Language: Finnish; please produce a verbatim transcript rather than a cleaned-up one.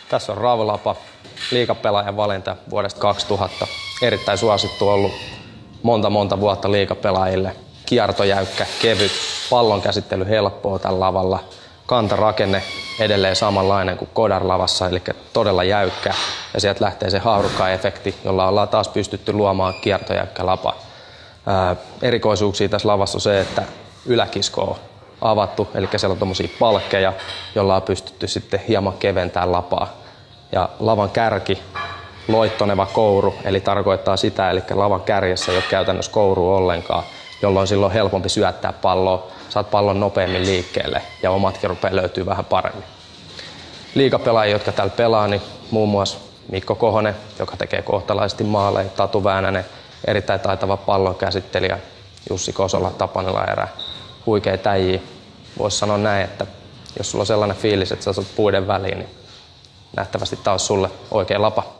Tässä on Rauvolapa, liigapelaajan valinta vuodesta kaksituhatta. Erittäin suosittu ollut monta monta vuotta liigapelaajille. Kiertojäykkä, kevyt, pallon käsittely helppoa tällä lavalla. Kantarakenne edelleen samanlainen kuin Kodar-lavassa, eli todella jäykkä. Ja sieltä lähtee se haarukka-efekti, jolla ollaan taas pystytty luomaan kiertojäykkä lapa. Ää, erikoisuuksia tässä lavassa on se, että yläkisko on avattu, eli siellä on tommosia palkkeja, jolla on pystytty sitten hieman keventämään lapaa. Ja lavan kärki, loittoneva kouru, eli tarkoittaa sitä, eli lavan kärjessä ei ole käytännössä kourua ollenkaan, jolloin silloin on helpompi syöttää palloa, saat pallon nopeammin liikkeelle ja omatkin rupeaa löytyy vähän paremmin. Liigapelaajia, jotka täällä pelaa, niin muun muassa Mikko Kohonen, joka tekee kohtalaisesti maaleja, Tatu Väänänen, erittäin taitava pallon käsittelijä, Jussi Kosola, Tapanila erä, huikea täjiä. Voisi sanoa näin, että jos sulla on sellainen fiilis, että sä asut puiden väliin, niin nähtävästi tää olisi sulle oikea lapa.